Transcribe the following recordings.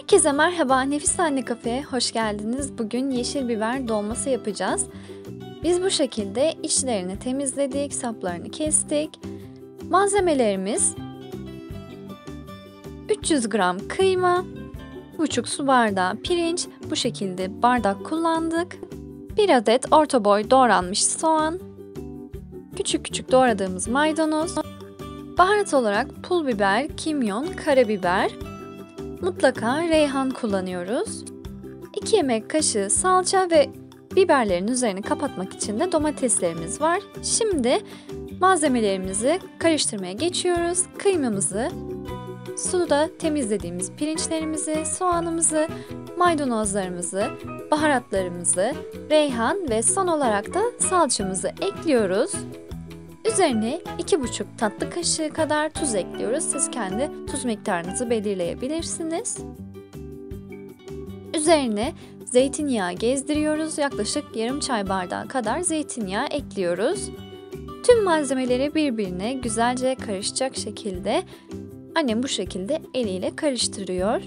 Herkese merhaba, Nefis Anne Kafe'ye hoş geldiniz. Bugün yeşil biber dolması yapacağız. Biz bu şekilde içlerini temizledik, saplarını kestik. Malzemelerimiz 300 gram kıyma, 1,5 su bardağı pirinç, bu şekilde bardak kullandık. 1 adet orta boy doğranmış soğan, küçük küçük doğradığımız maydanoz, baharat olarak pul biber, kimyon, karabiber, mutlaka reyhan kullanıyoruz. 2 yemek kaşığı salça ve biberlerin üzerini kapatmak için de domateslerimiz var. Şimdi malzemelerimizi karıştırmaya geçiyoruz. Kıymamızı, suda temizlediğimiz pirinçlerimizi, soğanımızı, maydanozlarımızı, baharatlarımızı, reyhan ve son olarak da salçamızı ekliyoruz. Üzerine 2,5 tatlı kaşığı kadar tuz ekliyoruz. Siz kendi tuz miktarınızı belirleyebilirsiniz. Üzerine zeytinyağı gezdiriyoruz. Yaklaşık yarım çay bardağı kadar zeytinyağı ekliyoruz. Tüm malzemeleri birbirine güzelce karışacak şekilde annem bu şekilde eliyle karıştırıyor.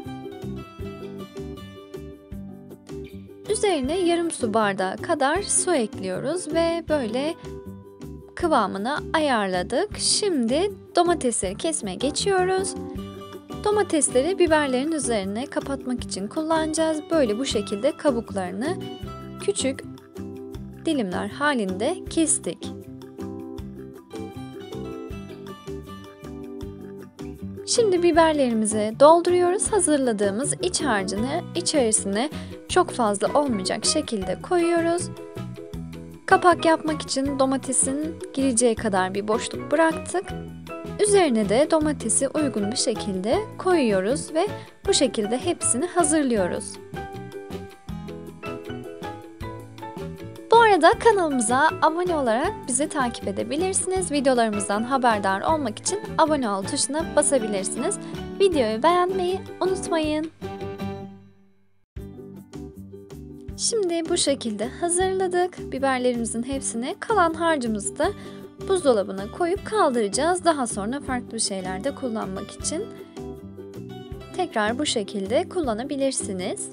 Üzerine yarım su bardağı kadar su ekliyoruz ve böyle kıvamını ayarladık. Şimdi domatesleri kesmeye geçiyoruz. Domatesleri biberlerin üzerine kapatmak için kullanacağız. Böyle bu şekilde kabuklarını küçük dilimler halinde kestik. Şimdi biberlerimizi dolduruyoruz. Hazırladığımız iç harcını içerisine çok fazla olmayacak şekilde koyuyoruz. Kapak yapmak için domatesin gireceği kadar bir boşluk bıraktık. Üzerine de domatesi uygun bir şekilde koyuyoruz ve bu şekilde hepsini hazırlıyoruz. Bu arada kanalımıza abone olarak bizi takip edebilirsiniz. Videolarımızdan haberdar olmak için abone ol tuşuna basabilirsiniz. Videoyu beğenmeyi unutmayın. Şimdi bu şekilde hazırladık. Biberlerimizin hepsini, kalan harcımızı da buzdolabına koyup kaldıracağız. Daha sonra farklı şeylerde kullanmak için tekrar bu şekilde kullanabilirsiniz.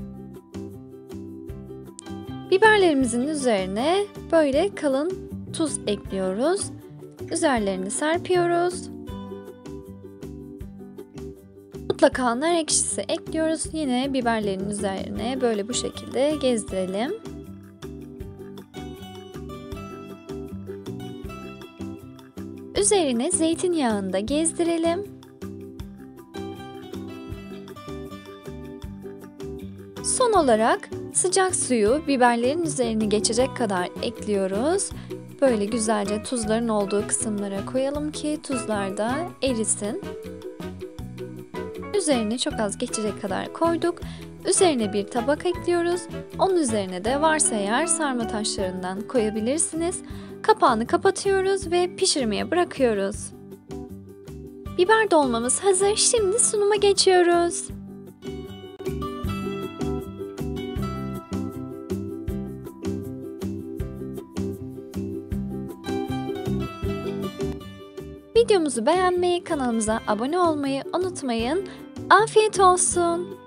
Biberlerimizin üzerine böyle kalın tuz ekliyoruz. Üzerlerini serpiyoruz. Mutlaka nar ekşisi ekliyoruz. Yine biberlerin üzerine böyle bu şekilde gezdirelim. Üzerine zeytinyağını da gezdirelim. Son olarak sıcak suyu biberlerin üzerine geçecek kadar ekliyoruz. Böyle güzelce tuzların olduğu kısımlara koyalım ki tuzlar da erisin. Üzerine çok az geçecek kadar koyduk. Üzerine bir tabak ekliyoruz. Onun üzerine de varsa eğer sarma taşlarından koyabilirsiniz. Kapağını kapatıyoruz ve pişirmeye bırakıyoruz. Biber dolmamız hazır. Şimdi sunuma geçiyoruz. Videomuzu beğenmeyi, kanalımıza abone olmayı unutmayın. Afiyet olsun.